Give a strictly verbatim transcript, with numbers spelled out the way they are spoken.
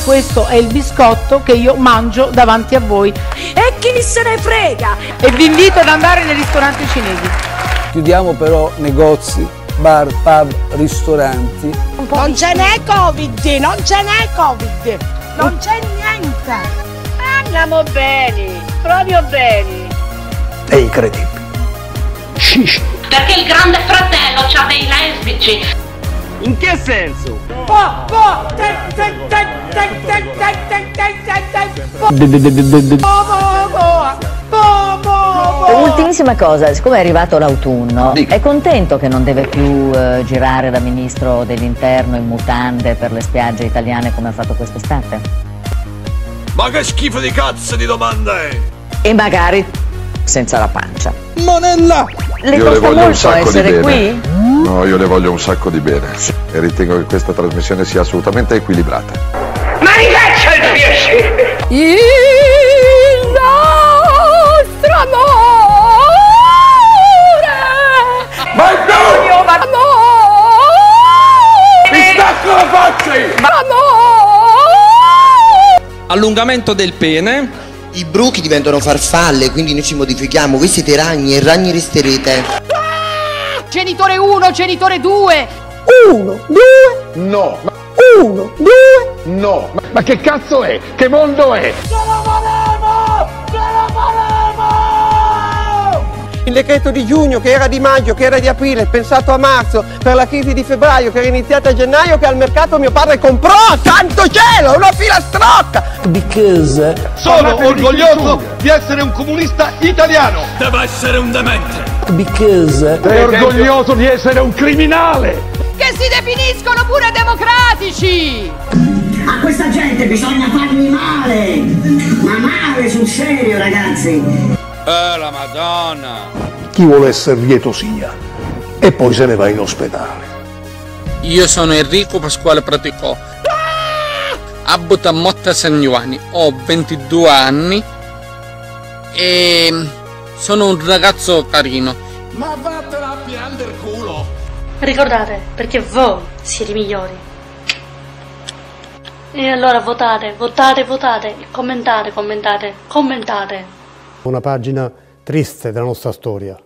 questo è il biscotto che io mangio davanti a voi. E chi se ne frega? E vi invito ad andare nei ristoranti cinesi. Chiudiamo però negozi, bar, pub, ristoranti. Non ce n'è Covid, non ce n'è Covid, non c'è niente. Andiamo bene, proprio bene. È incredibile. Shish. Perché il grande fratello c'ha dei lesbici. In che senso? Po, po, te, te, te, te, te, te, te, te, te, po, po, po, po. Ultimissima cosa, siccome è arrivato l'autunno, è contento che non deve più eh, girare da ministro dell'interno in mutande per le spiagge italiane come ha fatto quest'estate? Ma che schifo di cazzo di domande! E magari senza la pancia. Monella! Le Io le costa voglio un molto sacco di essere bene. qui? No, io le voglio un sacco di bene e ritengo che questa trasmissione sia assolutamente equilibrata. Ma ricaccia il piacere! Il nostro amore! Ma il mio amore! mi stacco la faccia! Allungamento del pene. I bruchi diventano farfalle, quindi noi ci modifichiamo. Voi siete ragni e ragni resterete. Genitore uno, genitore due. Uno, due, No! uno, due. No! Ma, ma che cazzo è? Che mondo è? Ce la faremo! Ce la faremo! Il decreto di giugno, che era di maggio, che era di aprile, pensato a marzo, per la crisi di febbraio, che era iniziata a gennaio, che al mercato mio padre comprò, santo cielo, una filastrocca! Because Sono orgoglioso di essere un comunista italiano! Deve essere un demente! Because Sei orgoglioso di essere un criminale! Che si definiscono pure democratici. A questa gente bisogna fargli male, ma male sul serio, ragazzi. Eh, la Madonna! Chi vuole essere lieto sia e poi se ne va in ospedale. Io sono Enrico Pasquale Praticò. Abito a Motta San Giovanni, ho ventidue anni e sono un ragazzo carino. Ma vattene a piangere il culo! Ricordate, perché voi siete i migliori. E allora votate, votate, votate, commentate, commentate, commentate. Una pagina triste della nostra storia.